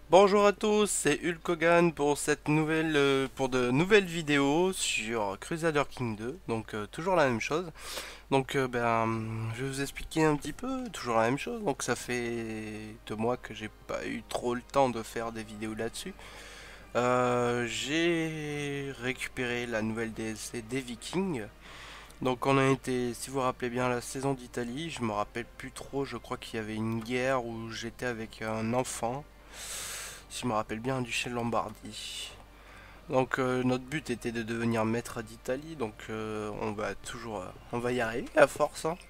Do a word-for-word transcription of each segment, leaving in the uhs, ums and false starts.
Bonjour à tous, c'est Hulk Hogan pour cette nouvelle euh, pour de nouvelles vidéos sur Crusader King deux. Donc euh, toujours la même chose. Donc euh, ben je vais vous expliquer un petit peu, toujours la même chose. Donc ça fait deux mois que j'ai pas eu trop le temps de faire des vidéos là-dessus. Euh, j'ai récupéré la nouvelle D L C des Vikings. Donc on a été, si vous vous rappelez bien, la saison d'Italie. Je me rappelle plus trop, je crois qu'il y avait une guerre où j'étais avec un enfant, si je me rappelle bien, un duché de Lombardie. Donc euh, notre but était de devenir maître d'Italie, donc euh, on va toujours, euh, on va y arriver à force, hein.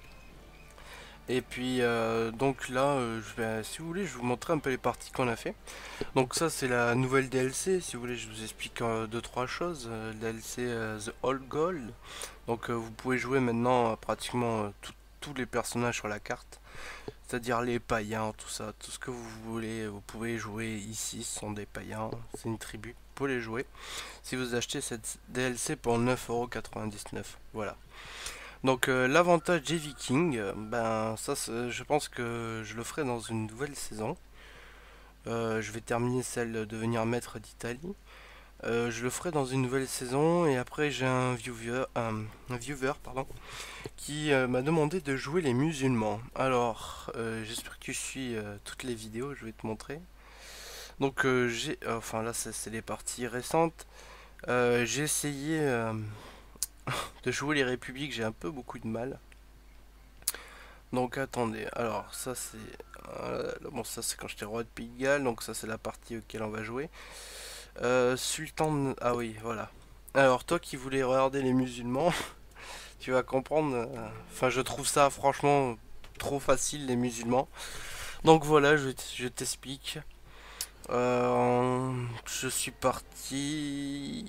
Et puis euh, donc là, euh, je vais, si vous voulez, je vais vous montrer un peu les parties qu'on a fait. Donc ça c'est la nouvelle D L C. Si vous voulez, je vous explique euh, deux trois choses. Euh, D L C euh, The Old Gold. Donc euh, vous pouvez jouer maintenant euh, pratiquement euh, tout- tous les personnages sur la carte. C'est-à-dire les païens, tout ça, tout ce que vous voulez, vous pouvez jouer ici, ce sont des païens, c'est une tribu, vous pouvez les jouer. Si vous achetez cette D L C pour neuf euros quatre-vingt-dix-neuf, voilà. Donc euh, l'avantage des Vikings, euh, ben ça je pense que je le ferai dans une nouvelle saison. Euh, je vais terminer celle de devenir maître d'Italie. Euh, je le ferai dans une nouvelle saison et après j'ai un viewer, un, un viewer pardon, qui euh, m'a demandé de jouer les musulmans. Alors, euh, j'espère que tu suis euh, toutes les vidéos, je vais te montrer. Donc, euh, j'ai, euh, enfin là, c'est les parties récentes. Euh, j'ai essayé euh, de jouer les républiques, j'ai un peu beaucoup de mal. Donc, attendez. Alors, ça c'est, euh, bon, ça c'est quand j'étais roi de Pays de Galles, donc ça c'est la partie auquel on va jouer. Euh, Sultan, de- ah oui, voilà. Alors, toi qui voulais regarder les musulmans, tu vas comprendre. euh, Enfin, je trouve ça franchement trop facile les musulmans. Donc voilà, je, je t'explique. Euh, je suis parti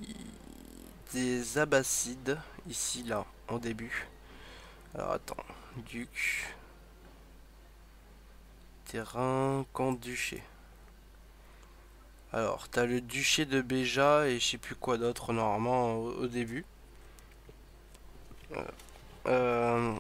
des Abbassides, ici, là, au début. Alors attends, duc, terrain, comte-duché. Alors, t'as le duché de Béja et je sais plus quoi d'autre normalement au, au début. Euh,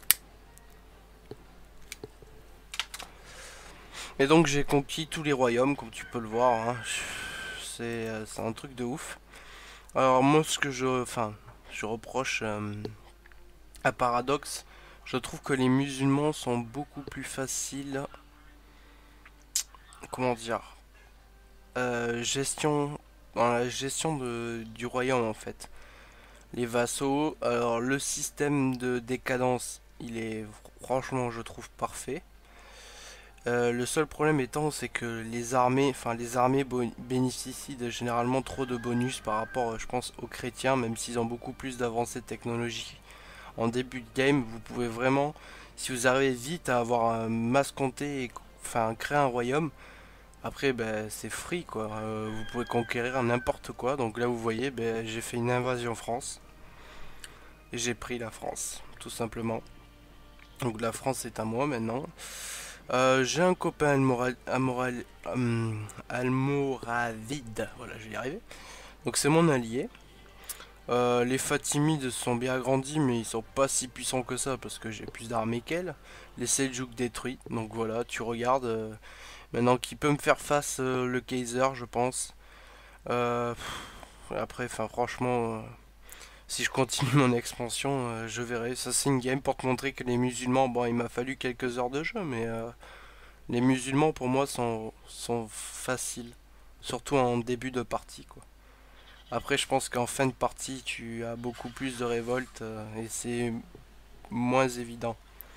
et donc j'ai conquis tous les royaumes, comme tu peux le voir, hein. C'est euh, c'est un truc de ouf. Alors moi, ce que je, enfin, je reproche euh, à Paradox, je trouve que les musulmans sont beaucoup plus faciles, comment dire, euh, gestion, dans la gestion de, du royaume en fait. Les vassaux, alors le système de décadence, il est franchement, je trouve, parfait. Euh, le seul problème étant, c'est que les armées, enfin les armées bénéficient de généralement trop de bonus par rapport, je pense, aux chrétiens, même s'ils ont beaucoup plus d'avancées technologiques. En début de game, vous pouvez vraiment, si vous arrivez vite à avoir un masse compté et enfin créer un royaume, après ben, c'est free quoi. Euh, vous pouvez conquérir n'importe quoi. Donc là vous voyez, ben, j'ai fait une invasion France et j'ai pris la France, tout simplement. Donc la France est à moi maintenant. Euh, j'ai un copain Almoral, Almoral, hum, Almoravide, voilà je vais y arriver. Donc c'est mon allié. Euh, les Fatimides sont bien agrandis, mais ils sont pas si puissants que ça parce que j'ai plus d'armées qu'elle. Les Seljuk détruits, donc voilà, tu regardes. Euh, maintenant, qui peut me faire face, euh, le Kaiser, je pense. Euh, pff, après, enfin, franchement, euh, si je continue mon expansion, euh, je verrai. Ça, c'est une game pour te montrer que les musulmans, bon, il m'a fallu quelques heures de jeu, mais euh, les musulmans pour moi sont, sont faciles, surtout en début de partie, quoi. Après, je pense qu'en fin de partie, tu as beaucoup plus de révolte euh, et c'est moins évident.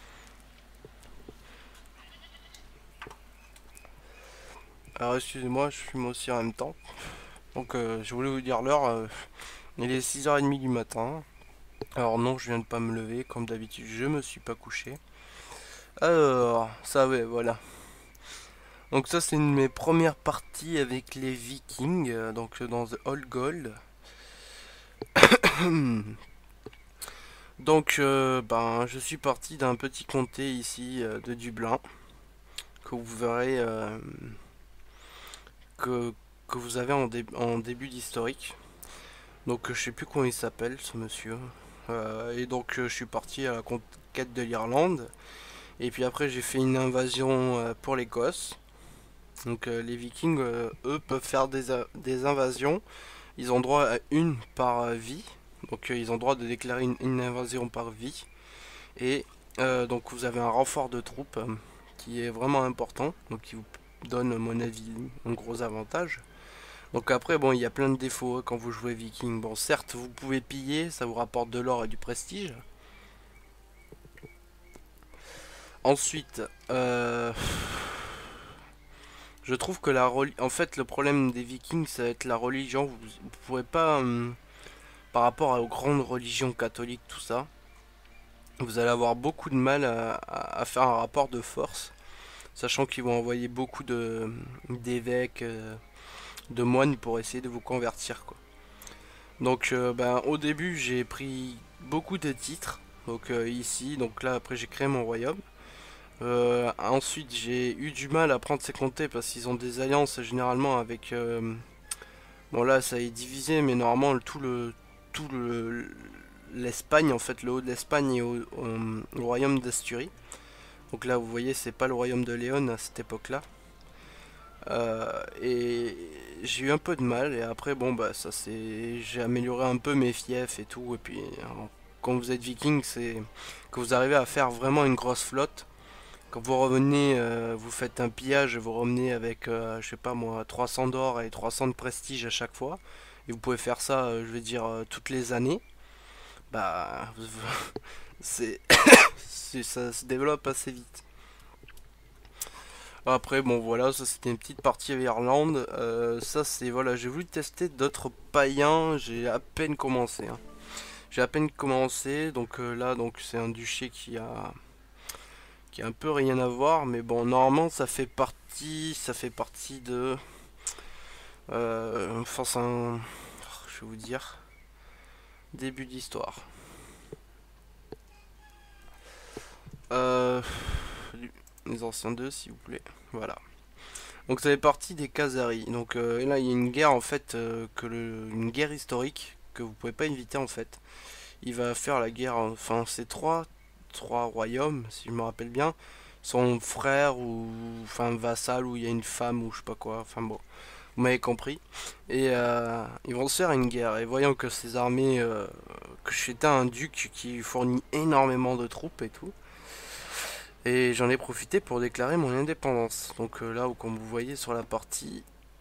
Alors, excusez-moi, je fume aussi en même temps. Donc, euh, je voulais vous dire l'heure. Euh, il est six heures trente du matin. Alors, non, je viens de pas me lever. Comme d'habitude, je me suis pas couché. Alors, ça, ouais, voilà. Donc, ça, c'est une de mes premières parties avec les Vikings. euh, donc, dans The Old Gold. Donc, euh, ben, je suis parti d'un petit comté ici euh, de Dublin. Que vous verrez. Euh, que, que vous avez en, dé- en début d'historique. Donc je sais plus comment il s'appelle ce monsieur. Euh, et donc euh, je suis parti à la conquête de l'Irlande. Et puis après j'ai fait une invasion euh, pour l'Écosse. Donc euh, les Vikings, euh, eux, peuvent faire des, des invasions. Ils ont droit à une par euh, vie. Donc euh, ils ont droit de déclarer une, une invasion par vie. Et euh, donc vous avez un renfort de troupes euh, qui est vraiment important. Donc qui vous donne, à mon avis, un gros avantage. Donc après, bon, il y a plein de défauts hein, quand vous jouez Viking. Bon, certes, vous pouvez piller, ça vous rapporte de l'or et du prestige. Ensuite, euh, je trouve que la reli- en fait, le problème des Vikings, ça va être la religion. Vous, vous pourrez pas, hum, par rapport aux grandes religions catholiques, tout ça, vous allez avoir beaucoup de mal à, à- à faire un rapport de force, sachant qu'ils vont envoyer beaucoup de d'évêques, euh, de moines pour essayer de vous convertir, quoi. Donc, euh, ben, au début, j'ai pris beaucoup de titres. Donc euh, ici, donc là, après, j'ai créé mon royaume. Euh, ensuite, j'ai eu du mal à prendre ces comtés parce qu'ils ont des alliances généralement avec. euh, Bon là, ça est divisé, mais normalement le- tout le tout le l'Espagne, en fait, le haut de l'Espagne est au, au- au royaume d'Asturie. Donc là, vous voyez, c'est pas le royaume de Léon à cette époque-là. Euh, et j'ai eu un peu de mal. Et après, bon bah ça c'est, j'ai amélioré un peu mes fiefs et tout. Et puis, euh, quand vous êtes viking, c'est que vous arrivez à faire vraiment une grosse flotte. Quand vous revenez, euh, vous faites un pillage, vous revenez avec, euh, je sais pas moi, trois cents d'or et trois cents de prestige à chaque fois. Et vous pouvez faire ça, euh, je vais dire, euh, toutes les années. Bah, c'est, c'est- ça se développe assez vite. Après, bon voilà, ça c'était une petite partie à Irlande. Euh, ça c'est, voilà, j'ai voulu tester d'autres païens, j'ai à peine commencé, hein. J'ai à peine commencé, donc euh, là, donc c'est un duché qui a qui a un peu rien à voir, mais bon, normalement ça fait partie, ça fait partie de, euh, enfin, c'est un, je vais vous dire, début d'histoire. Euh, les anciens deux, s'il vous plaît. Voilà. Donc ça fait partie des Khazari. Donc euh, là, il y a une guerre en fait, euh, que le, une guerre historique que vous pouvez pas éviter en fait. Il va faire la guerre. Enfin, ces trois, trois royaumes, si je me rappelle bien, sont frères ou enfin vassal où il y a une femme ou je sais pas quoi. Enfin bon, vous m'avez compris. Et euh, ils vont se faire une guerre. Et voyant que ces armées, euh, que j'étais un duc qui fournit énormément de troupes et tout. Et j'en ai profité pour déclarer mon indépendance. Donc euh, là, où comme vous voyez sur la partie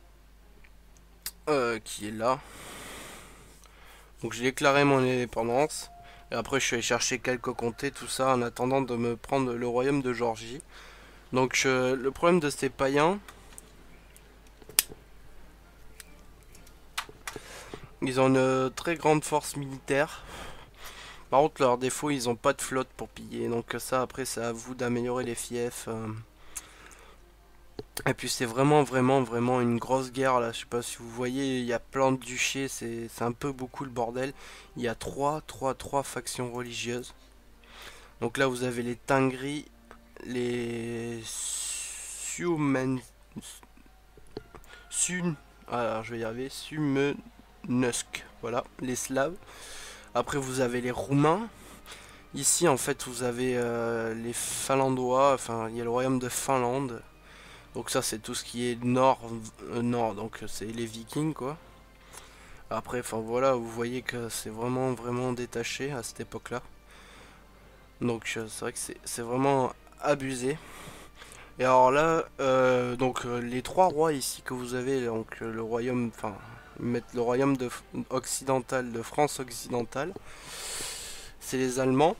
euh, qui est là. Donc j'ai déclaré mon indépendance. Et après, je suis allé chercher quelques comtés, tout ça, en attendant de me prendre le royaume de Georgie. Donc euh, le problème de ces païens, ils ont une très grande force militaire. Par contre, leur défaut, ils ont pas de flotte pour piller. Donc ça, après, c'est à vous d'améliorer les fiefs. euh. Et puis c'est vraiment, vraiment, vraiment une grosse guerre là. Je sais pas si vous voyez, il y a plein de duchés, c'est c'est un peu beaucoup le bordel. Il y a trois, trois, trois factions religieuses. Donc là, vous avez les Tengri, les Sumen, Sun, alors je vais y arriver, Sumenusk, voilà, les Slaves. Après, vous avez les Roumains. Ici, en fait, vous avez euh, les Finlandois. Enfin, il y a le royaume de Finlande. Donc ça, c'est tout ce qui est nord, euh, nord. Donc c'est les Vikings, quoi. Après, enfin voilà, vous voyez que c'est vraiment, vraiment détaché à cette époque-là. Donc euh, c'est vrai que c'est c'est vraiment abusé. Et alors là, euh, donc euh, les trois rois ici que vous avez, donc euh, le royaume, enfin, ils mettent le royaume de, occidental, de France occidentale, c'est les Allemands.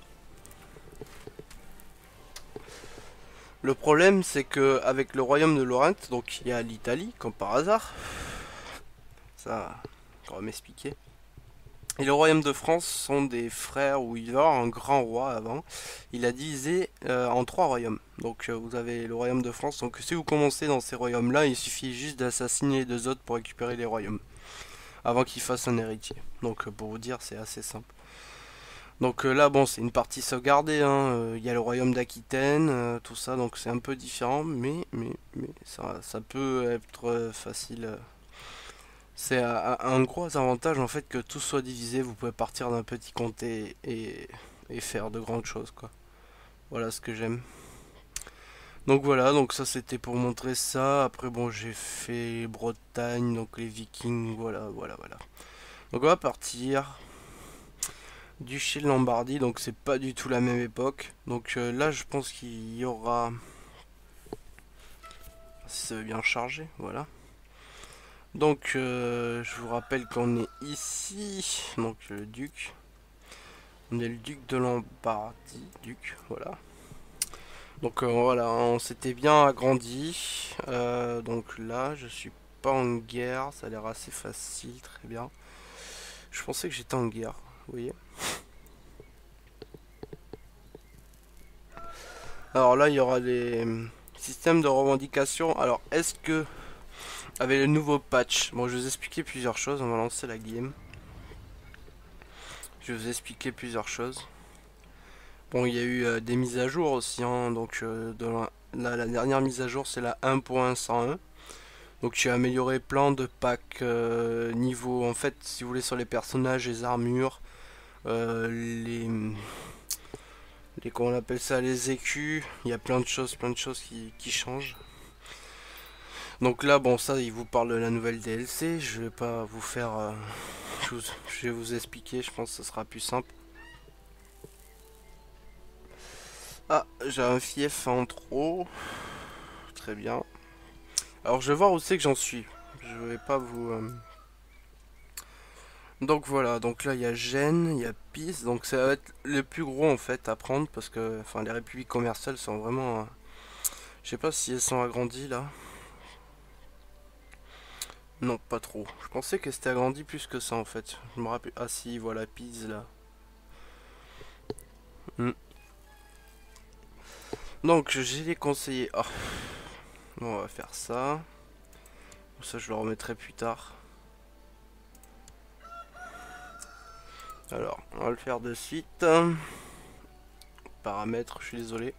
Le problème, c'est que avec le royaume de Lorraine, donc il y a l'Italie, comme par hasard, ça, on va m'expliquer. Et le royaume de France sont des frères où il y a un grand roi avant. Il a divisé euh, en trois royaumes. Donc euh, vous avez le royaume de France. Donc si vous commencez dans ces royaumes-là, il suffit juste d'assassiner les deux autres pour récupérer les royaumes. Avant qu'ils fassent un héritier. Donc euh, pour vous dire, c'est assez simple. Donc euh, là, bon, c'est une partie sauvegardée, hein. Euh, Il y a le royaume d'Aquitaine, euh, tout ça. Donc c'est un peu différent. Mais, mais, mais ça, ça peut être euh, facile. euh, C'est un, un gros avantage en fait que tout soit divisé. Vous pouvez partir d'un petit comté et, et faire de grandes choses, quoi. Voilà ce que j'aime. Donc voilà, donc ça c'était pour montrer ça. Après bon, j'ai fait Bretagne, donc les Vikings, voilà, voilà, voilà. Donc on va partir. Duché de Lombardie, donc c'est pas du tout la même époque. Donc euh, là, je pense qu'il y aura, si ça veut bien charger, voilà. Donc euh, je vous rappelle qu'on est ici, donc le duc. On est le duc de Lombardie, duc, voilà. Donc euh, voilà, on s'était bien agrandi. Euh, donc là, je suis pas en guerre, ça a l'air assez facile, très bien. Je pensais que j'étais en guerre, vous voyez. Alors là, il y aura des systèmes de revendication. Alors, est-ce que, avec le nouveau patch, bon, je vais vous expliquer plusieurs choses. On va lancer la game. Je vais vous expliquer plusieurs choses. Bon, il y a eu euh, des mises à jour aussi, hein, donc euh, de la, la, la dernière mise à jour, c'est la un point cent un. Donc j'ai amélioré plein de packs euh, niveau, en fait, si vous voulez, sur les personnages, les armures, euh, les, les, comment on appelle ça, les écus. Il y a plein de choses, plein de choses qui, qui changent. Donc là, bon, ça, il vous parle de la nouvelle D L C. Je vais pas vous faire, euh, je, vous, je vais vous expliquer. Je pense que ce sera plus simple. Ah, j'ai un fief en trop. Très bien. Alors je vais voir où c'est que j'en suis. Je vais pas vous... euh, Donc voilà, donc là il y a Gênes, il y a Pise, donc ça va être le plus gros en fait à prendre parce que enfin les républiques commerciales sont vraiment... euh, Je sais pas si elles sont agrandies là. Non, pas trop. Je pensais que c'était agrandi plus que ça en fait. Je me rappelle... Ah si, voilà, Pise là. Hmm. Donc j'ai les conseillers. Ah. Bon, on va faire ça. Ça je le remettrai plus tard. Alors, on va le faire de suite. Paramètres, je suis désolé.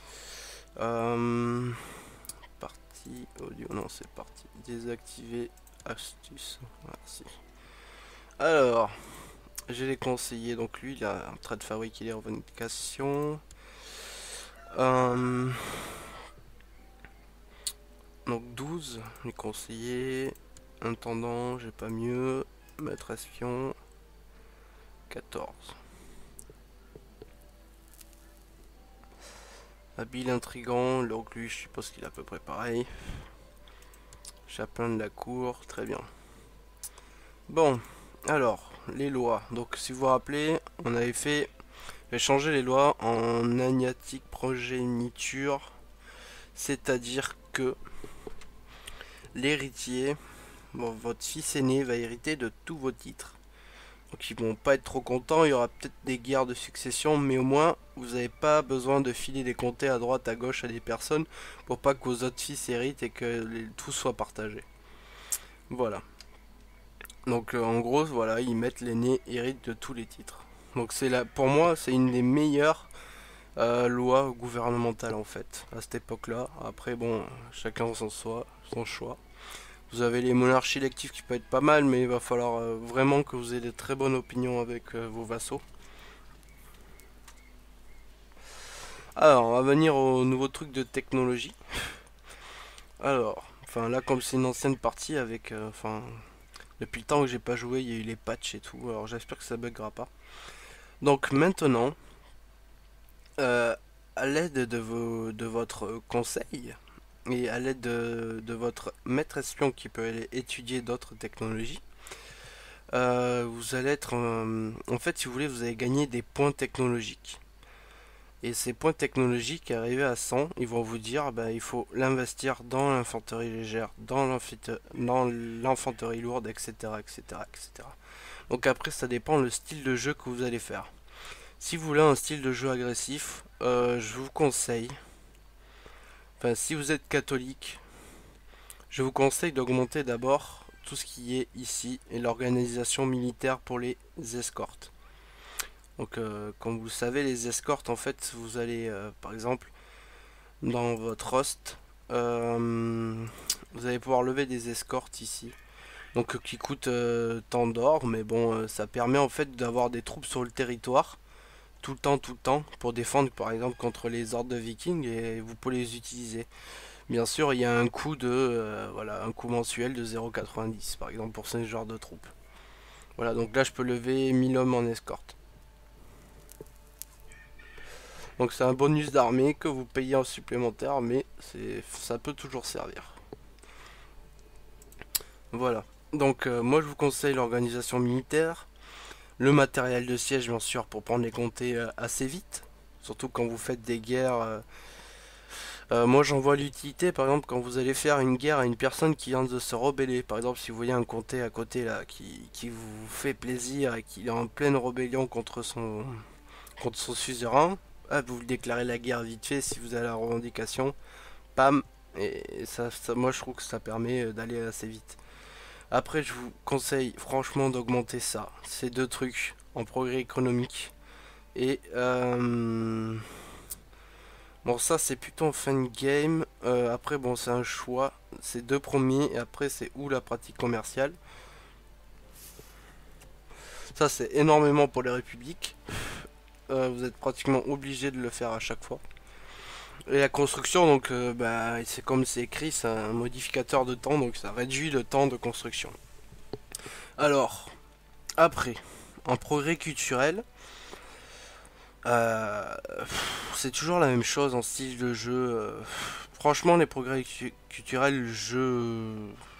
Euh, partie audio, non c'est parti. Désactiver astuce. Merci. Alors, j'ai les conseillers. Donc lui, il a un trait de fabriquer les revendications. Euh, donc douze, les conseillers. Intendant, j'ai pas mieux. Maître espion. quatorze. Habile intrigant, donc lui je suppose qu'il est à peu près pareil. Chapelain de la cour, très bien. Bon, alors, les lois. Donc si vous vous rappelez, on avait fait... J'ai changé les lois en agnatique progéniture. C'est-à-dire que l'héritier, bon, votre fils aîné va hériter de tous vos titres. Donc ils vont pas être trop contents, il y aura peut-être des guerres de succession, mais au moins vous n'avez pas besoin de filer des comtés à droite, à gauche à des personnes pour pas que vos autres fils héritent et que les, tout soit partagé. Voilà. Donc euh, en gros, voilà, ils mettent l'aîné hérite de tous les titres. Donc c'est là, pour moi, c'est une des meilleures euh, lois gouvernementales en fait à cette époque-là. Après bon, chacun son choix, son choix. Vous avez les monarchies électives qui peuvent être pas mal, mais il va falloir euh, vraiment que vous ayez de très bonnes opinions avec euh, vos vassaux. Alors, on va venir au nouveau truc de technologie. Alors, enfin là, comme c'est une ancienne partie avec, euh, enfin, depuis le temps que j'ai pas joué, il y a eu les patchs et tout. Alors j'espère que ça buggera pas. Donc maintenant, euh, à l'aide de, vos, de votre conseil et à l'aide de, de votre maître espion qui peut aller étudier d'autres technologies, euh, vous allez être, euh, en fait, si vous voulez, vous allez gagner des points technologiques. Et ces points technologiques, arrivés à cent, ils vont vous dire bah, il faut l'investir dans l'infanterie légère, dans l'infanterie lourde, et cetera, et cetera, et cetera. Donc après, ça dépend le style de jeu que vous allez faire. Si vous voulez un style de jeu agressif, euh, je vous conseille, enfin si vous êtes catholique, je vous conseille d'augmenter d'abord tout ce qui est ici et l'organisation militaire pour les escortes. Donc euh, comme vous le savez, les escortes, en fait, vous allez euh, par exemple dans votre host, euh, vous allez pouvoir lever des escortes ici. Donc qui coûtent euh, tant d'or, mais bon, euh, ça permet en fait d'avoir des troupes sur le territoire tout le temps, tout le temps, pour défendre par exemple contre les hordes de vikings et vous pouvez les utiliser. Bien sûr, il y a un coût de euh, voilà, un coût mensuel de zéro virgule quatre-vingt-dix par exemple pour ce genre de troupes. Voilà, donc là je peux lever mille hommes en escorte. Donc c'est un bonus d'armée que vous payez en supplémentaire, mais c'est ça peut toujours servir. Voilà. Donc euh, moi je vous conseille l'organisation militaire, le matériel de siège bien sûr pour prendre les comtés euh, assez vite, surtout quand vous faites des guerres. Euh, euh, moi j'en vois l'utilité par exemple quand vous allez faire une guerre à une personne qui vient de se rebeller. Par exemple si vous voyez un comté à côté là qui, qui vous fait plaisir et qui est en pleine rébellion contre son, contre son suzerain, ah, vous lui déclarez la guerre vite fait si vous avez la revendication, pam, et ça, ça moi je trouve que ça permet euh, d'aller assez vite. Après, je vous conseille franchement d'augmenter ça, ces deux trucs en progrès économique. Et euh, bon, ça c'est plutôt en fin de game. Euh, après, bon, c'est un choix. C'est deux premiers et après c'est où la pratique commerciale. Ça c'est énormément pour les républiques. Euh, vous êtes pratiquement obligé de le faire à chaque fois. Et la construction, donc, euh, bah, c'est comme c'est écrit, c'est un modificateur de temps, donc ça réduit le temps de construction. Alors, après, en progrès culturel, euh, c'est toujours la même chose en style de jeu. euh, franchement, les progrès cu- culturels, je,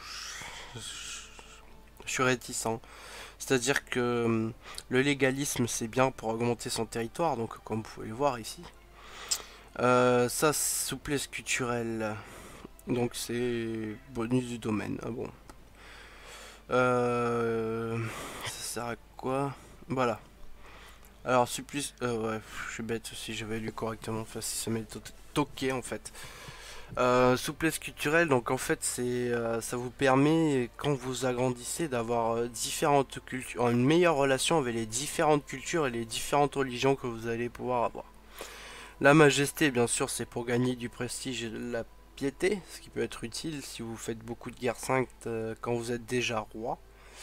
je suis réticent. C'est-à-dire que euh, le légalisme, c'est bien pour augmenter son territoire, donc comme vous pouvez le voir ici. Euh, ça, souplesse culturelle, donc c'est bonus du domaine. Ah bon. Euh, ça sert à quoi? Voilà. Alors, supplice. Euh, ouais, je suis bête si j'avais lu correctement. Enfin, si ça m'est to- toqué en fait. Euh, souplesse culturelle, donc en fait, c'est, euh, ça vous permet, quand vous agrandissez, d'avoir euh, différentes cultures, une meilleure relation avec les différentes cultures et les différentes religions que vous allez pouvoir avoir. La majesté, bien sûr, c'est pour gagner du prestige et de la piété, ce qui peut être utile si vous faites beaucoup de guerres saintes euh, quand vous êtes déjà roi.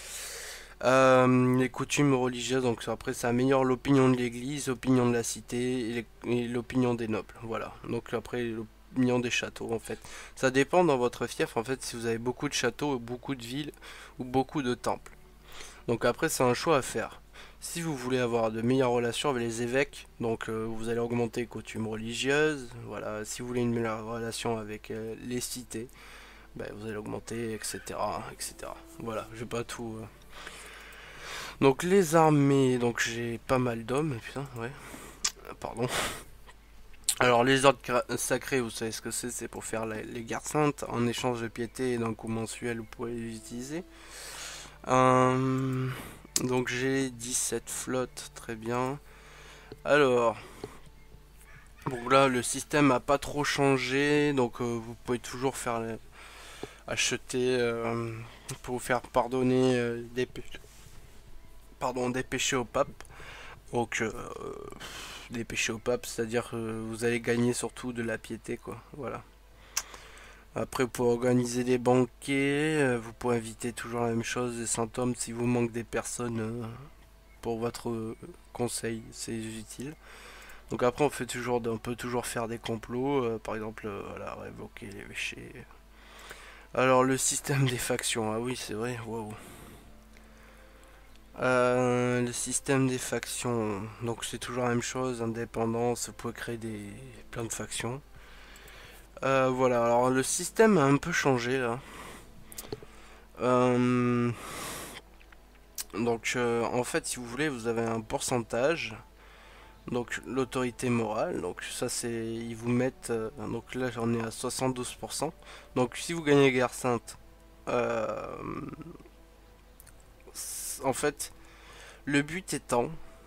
Euh, les coutumes religieuses, donc après ça améliore l'opinion de l'église, l'opinion de la cité et l'opinion des nobles. Voilà. Donc après l'opinion des châteaux en fait. Ça dépend dans votre fief en fait si vous avez beaucoup de châteaux, beaucoup de villes ou beaucoup de temples. Donc après c'est un choix à faire. Si vous voulez avoir de meilleures relations avec les évêques, donc euh, vous allez augmenter les coutumes religieuses. Voilà. Si vous voulez une meilleure relation avec euh, les cités, ben, vous allez augmenter, et cetera, et cetera. Voilà. Je vais pas tout. Euh, Donc les armées, donc j'ai pas mal d'hommes, putain, ouais, pardon. Alors les ordres sacrés, vous savez ce que c'est, c'est pour faire les, les guerres saintes, en échange de piété et d'un coût mensuel, vous pouvez les utiliser. Euh, donc j'ai dix-sept flottes, très bien. Alors, bon là le système a pas trop changé, donc euh, vous pouvez toujours faire les, acheter euh, pour vous faire pardonner euh, des, pardon, des péchés au pape. Donc, euh, des péchés au pape, c'est-à-dire que vous allez gagner surtout de la piété, quoi. Voilà. Après, pour organiser des banquets, euh, vous pouvez inviter toujours la même chose, des symptômes. Si vous manque des personnes euh, pour votre euh, conseil, c'est utile. Donc après, on fait toujours, on peut toujours faire des complots, euh, par exemple, euh, voilà, révoquer les péchés. Alors, le système des factions, ah oui, c'est vrai, waouh. Euh, le système des factions, donc c'est toujours la même chose, indépendance, vous pouvez créer des plein de factions. Euh, voilà, alors le système a un peu changé là. Euh, donc euh, en fait, si vous voulez, vous avez un pourcentage. Donc l'autorité morale, donc ça c'est, ils vous mettent, euh, donc là j'en ai à soixante-douze pour cent. Donc si vous gagnez guerre sainte, euh, en fait, le but étant,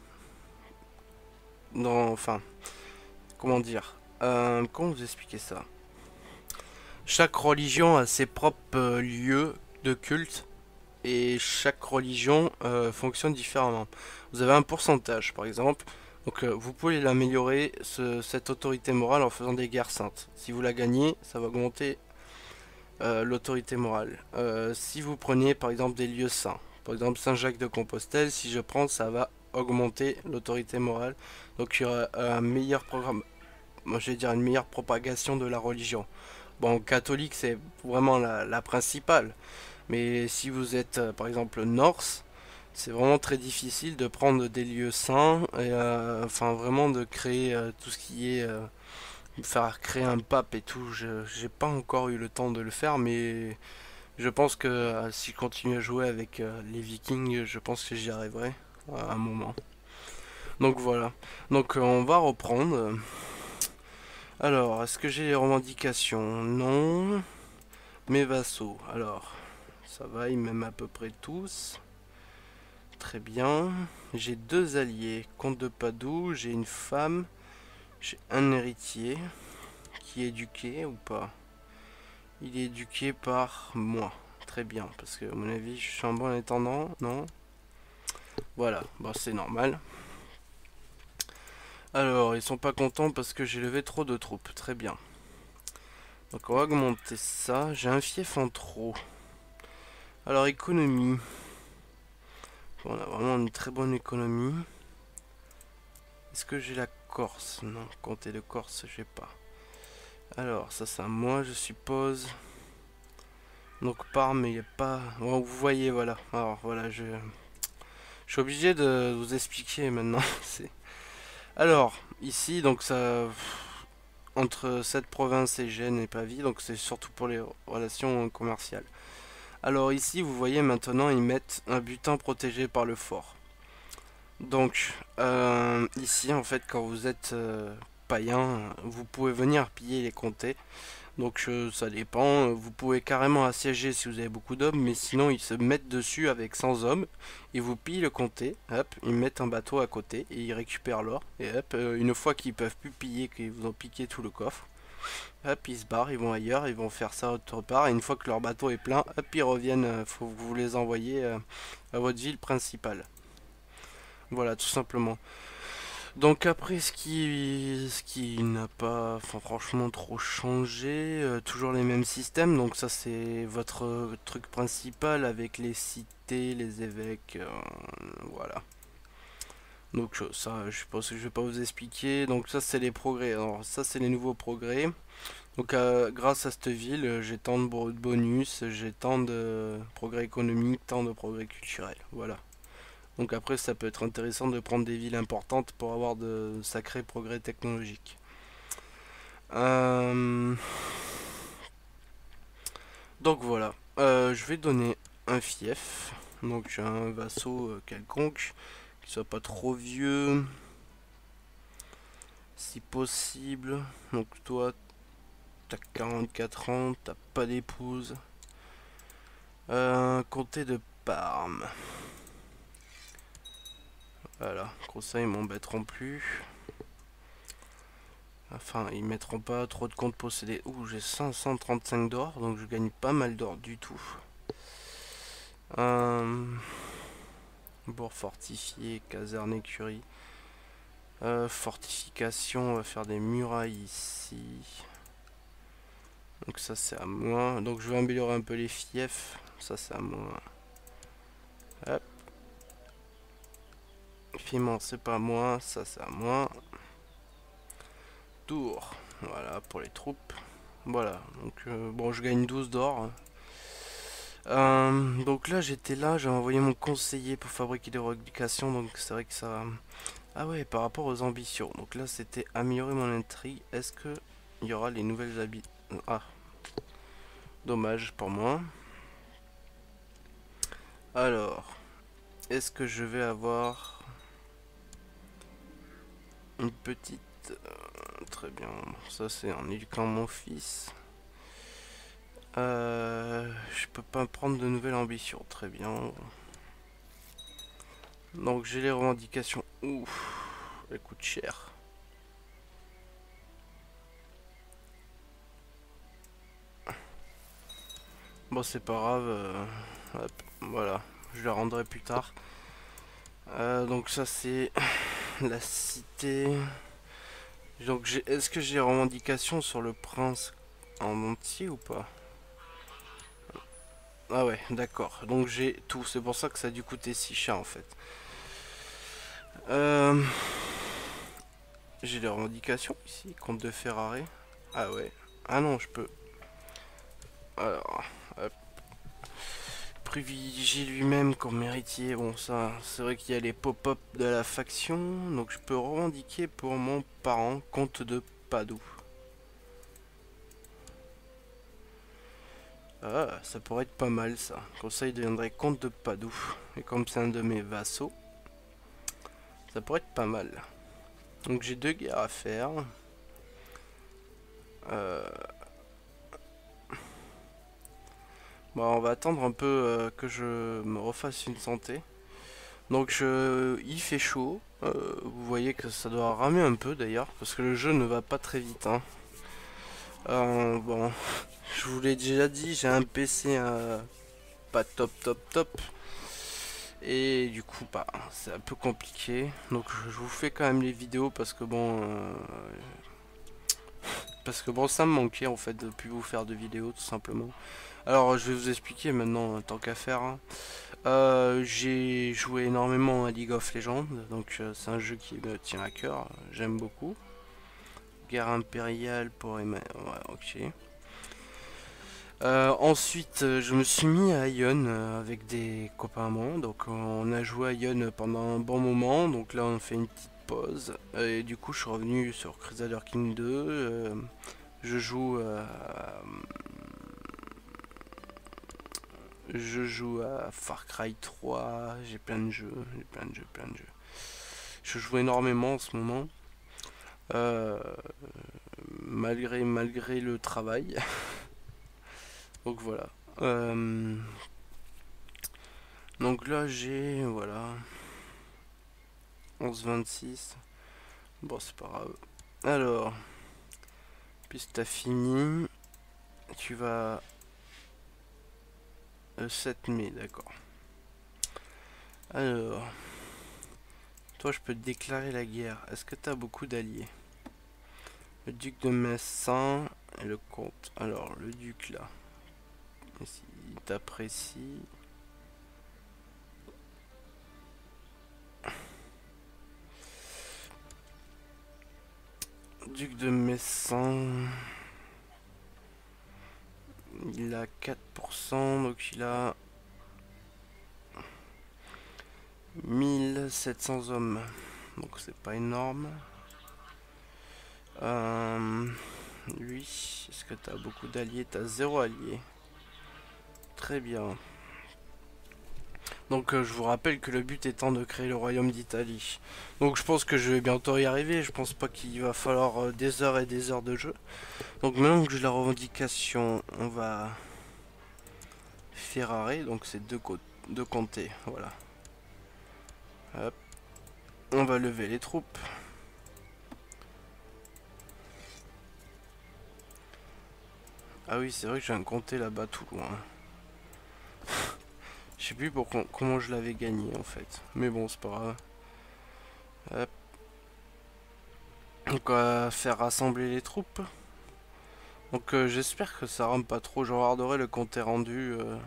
dans, enfin, comment dire, euh, comment vous expliquer ça? Chaque religion a ses propres euh, lieux de culte et chaque religion euh, fonctionne différemment. Vous avez un pourcentage par exemple, donc euh, vous pouvez l'améliorer ce- cette autorité morale en faisant des guerres saintes. Si vous la gagnez, ça va augmenter euh, l'autorité morale. Euh, si vous prenez par exemple des lieux saints, par exemple Saint-Jacques de Compostelle, si je prends, ça va augmenter l'autorité morale. Donc il y aura un meilleur programme, moi je vais dire une meilleure propagation de la religion. Bon, catholique c'est vraiment la, la principale, mais si vous êtes euh, par exemple Norse, c'est vraiment très difficile de prendre des lieux saints et euh, enfin vraiment de créer euh, tout ce qui est euh, faire créer un pape et tout. Je j'ai pas encore eu le temps de le faire, mais je pense que euh, si je continue à jouer avec euh, les Vikings, je pense que j'y arriverai à un moment. Donc voilà. Donc euh, on va reprendre. Alors, est-ce que j'ai les revendications? Non. Mes vassaux. Alors, ça va, ils m'aiment à peu près tous. Très bien. J'ai deux alliés. Comte de Padoue, j'ai une femme. J'ai un héritier. Qui est éduqué ou pas? Il est éduqué par moi. Très bien, parce que à mon avis, je suis un bon intendant, non? Voilà, bon, c'est normal. Alors, ils sont pas contents parce que j'ai levé trop de troupes. Très bien. Donc, on va augmenter ça. J'ai un fief en trop. Alors, économie. Bon, on a vraiment une très bonne économie. Est-ce que j'ai la Corse? Non, comté de Corse, j'ai pas. Alors, ça, c'est à moi, je suppose. Donc, Parme, il n'y a pas. Bon, vous voyez, voilà. Alors, voilà, je. Je suis obligé de vous expliquer maintenant. C'est. Alors, ici, donc ça, entre cette province et Gênes et Pavie, donc c'est surtout pour les relations commerciales. Alors ici, vous voyez maintenant, ils mettent un butin protégé par le fort. Donc, euh, ici, en fait, quand vous êtes euh, païen, vous pouvez venir piller les comtés. Donc euh, ça dépend, vous pouvez carrément assiéger si vous avez beaucoup d'hommes, mais sinon ils se mettent dessus avec cent hommes, ils vous pillent le comté, hop, ils mettent un bateau à côté et ils récupèrent l'or, et hop, euh, une fois qu'ils peuvent plus piller, qu'ils vous ont piqué tout le coffre, hop, ils se barrent, ils vont ailleurs, ils vont faire ça autre part, et une fois que leur bateau est plein, hop, ils reviennent, euh, faut que vous les envoyez euh, à votre ville principale. Voilà, tout simplement. Donc après, ce qui, ce qui n'a pas, enfin, franchement trop changé, euh, toujours les mêmes systèmes. Donc ça c'est votre euh, truc principal avec les cités, les évêques, euh, voilà. Donc euh, ça, je pense que je vais pas vous expliquer. Donc ça c'est les progrès. Alors ça c'est les nouveaux progrès. Donc euh, grâce à cette ville, euh, j'ai tant de bonus, j'ai tant de progrès économiques, tant de progrès culturels. Voilà. Donc après, ça peut être intéressant de prendre des villes importantes pour avoir de sacrés progrès technologiques. Euh, Donc voilà. Euh, je vais donner un fief. Donc j'ai un vassau euh, quelconque qui soit pas trop vieux, si possible. Donc toi, t'as quarante-quatre ans, t'as pas d'épouse. Euh, comté de Parme. Voilà, gros ça ils m'embêteront plus. Enfin, ils mettront pas trop de comptes possédés. Ouh, j'ai cinq cent trente-cinq d'or, donc je gagne pas mal d'or du tout. Euh... Bourg fortifié, caserne écurie. Euh, fortification, on va faire des murailles ici. Donc ça c'est à moi. Donc je vais améliorer un peu les fiefs. Ça c'est à moi. Hop. Piment c'est pas à moi, ça c'est à moi. Tour. Voilà pour les troupes. Voilà, donc euh, bon je gagne douze d'or. Euh, donc là j'étais là, j'ai envoyé mon conseiller pour fabriquer des revendications, donc c'est vrai que ça... Ah ouais, par rapport aux ambitions, donc là c'était améliorer mon intrigue, est-ce que il y aura les nouvelles habits... Ah, dommage pour moi. Alors, est-ce que je vais avoir une petite... Euh, très bien, ça c'est en éduquant mon fils. Euh, je peux pas prendre de nouvelles ambitions, très bien. Donc j'ai les revendications. Ouf, elles coûtent cher. Bon c'est pas grave. Euh, hop, voilà, je les rendrai plus tard. Euh, donc ça c'est la cité. Donc est-ce que j'ai les revendications sur le prince en entier ou pas? Ah ouais, d'accord. Donc j'ai tout. C'est pour ça que ça a dû coûter si cher en fait. Euh, J'ai les revendications ici, compte de Ferrari. Ah ouais. Ah non, je peux. Alors, hop. Privilégier lui-même comme héritier. Bon, ça, c'est vrai qu'il y a les pop-up de la faction. Donc je peux revendiquer pour mon parent, comte de Padoue. Ah, ça pourrait être pas mal ça. Comme ça, il deviendrait comte de Padoue. Et comme c'est un de mes vassaux, ça pourrait être pas mal. Donc j'ai deux guerres à faire. Euh... Bon, on va attendre un peu euh, que je me refasse une santé. Donc je... il fait chaud. Euh, vous voyez que ça doit ramer un peu d'ailleurs. Parce que le jeu ne va pas très vite. Hein. Euh, bon, je vous l'ai déjà dit, j'ai un P C euh, pas top top top. Et du coup, bah, c'est un peu compliqué. Donc je vous fais quand même les vidéos parce que bon... Euh, parce que bon, ça me manquait en fait de plus vous faire de vidéos tout simplement. Alors je vais vous expliquer maintenant, tant qu'à faire. Hein. Euh, j'ai joué énormément à League of Legends, donc euh, c'est un jeu qui me tient à cœur, j'aime beaucoup. Guerre impériale pour Emma... Ouais, ok. Euh, ensuite, euh, je me suis mis à Ion euh, avec des copains à moi. Donc, on a joué à Ion pendant un bon moment. Donc là, on fait une petite pause. Et du coup, je suis revenu sur Crusader King deux. Euh, je joue à... Je joue à Far Cry trois. J'ai plein de jeux. J'ai plein de jeux, plein de jeux. Je joue énormément en ce moment. Euh, malgré, malgré le travail. Donc voilà. Euh, donc là, j'ai... Voilà. onze vingt-six. Bon, c'est pas grave. Alors, puisque t'as fini, tu vas... Euh, sept mai, d'accord. Alors, toi, je peux te déclarer la guerre. Est-ce que t'as beaucoup d'alliés? Le duc de Messin et le comte. Alors, le duc, là. Il t'apprécie. Duc de Messin... Il a quatre pour cent, donc il a mille sept cents hommes. Donc c'est pas énorme. Euh, lui, est-ce que tu as beaucoup d'alliés? Tu as zéro allié. Très bien. Donc euh, je vous rappelle que le but étant de créer le royaume d'Italie. Donc je pense que je vais bientôt y arriver. Je pense pas qu'il va falloir euh, des heures et des heures de jeu. Donc maintenant que j'ai la revendication, on va... Ferrari, donc c'est deux, deux comtés, voilà. Hop. On va lever les troupes. Ah oui, c'est vrai que j'ai un comté là-bas tout loin. Je sais plus pour comment je l'avais gagné en fait. Mais bon, c'est pas grave. Hop. Donc on va faire rassembler les troupes. Donc euh, j'espère que ça rame pas trop. Je regarderai le compte rendu. Euh...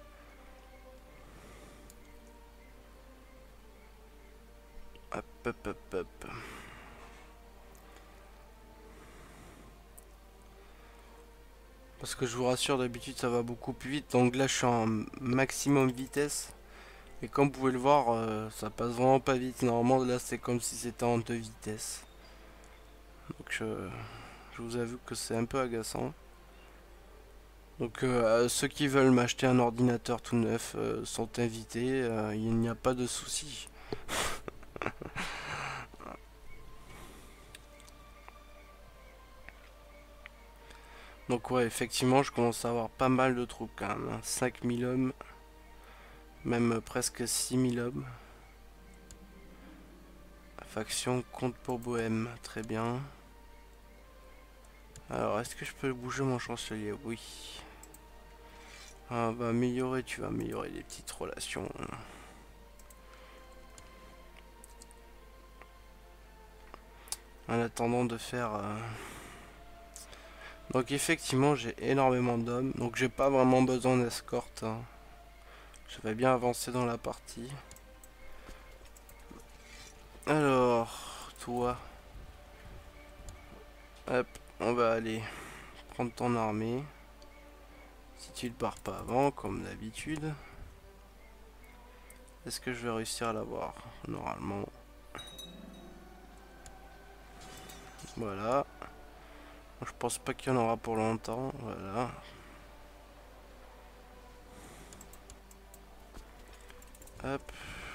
Hop, hop, hop, hop. Parce que je vous rassure, d'habitude ça va beaucoup plus vite. Donc là je suis en maximum vitesse. Et comme vous pouvez le voir, euh, ça passe vraiment pas vite. Normalement là c'est comme si c'était en deux vitesses. Donc je, je vous avoue que c'est un peu agaçant. Donc euh, ceux qui veulent m'acheter un ordinateur tout neuf euh, sont invités, euh, il n'y a pas de souci. Donc ouais, effectivement, je commence à avoir pas mal de troupes quand même. Hein. cinq mille hommes, même presque six mille hommes. Faction compte pour Bohème, très bien. Alors, est-ce que je peux bouger mon chancelier? Oui. Ah, va améliorer, tu vas améliorer les petites relations. En attendant de faire... Euh... Donc effectivement, j'ai énormément d'hommes. Donc j'ai pas vraiment besoin d'escorte. Hein. Je vais bien avancer dans la partie. Alors, toi, hop, on va aller prendre ton armée. Si tu ne pars pas avant, comme d'habitude. Est-ce que je vais réussir à l'avoir? Normalement. Voilà. Je pense pas qu'il y en aura pour longtemps. Voilà. Hop.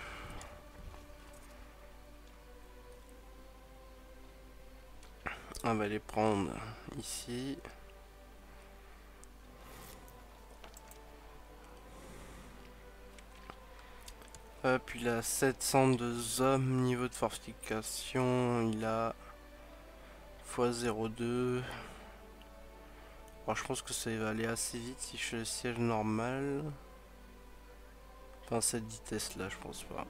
On va les prendre ici. Hop, il a sept cent deux hommes. Niveau de fortification, il a fois zéro virgule deux. Alors, je pense que ça va aller assez vite si je fais le siège normal. Enfin, cette vitesse là, je pense pas.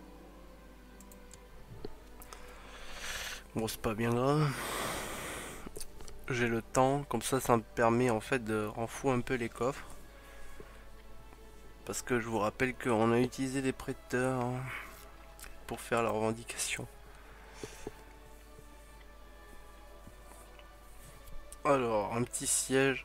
Bon, c'est pas bien grave. J'ai le temps, comme ça, ça me permet en fait de renflouer un peu les coffres. Parce que je vous rappelle qu'on a utilisé des prêteurs pour faire la revendication. Alors, un petit siège.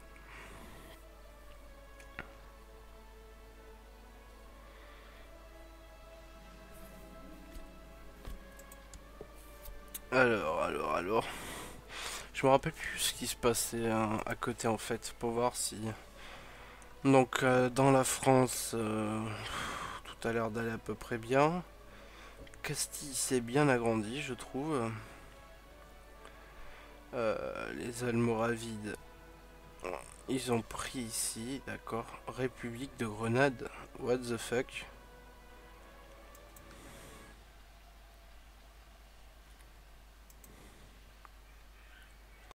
Alors, alors, alors. Je me rappelle plus ce qui se passait hein, à côté en fait, pour voir si... Donc, euh, dans la France, euh, tout a l'air d'aller à peu près bien. Castille s'est bien agrandi, je trouve. Euh, les Almoravides, ils ont pris ici, d'accord. République de Grenade, what the fuck.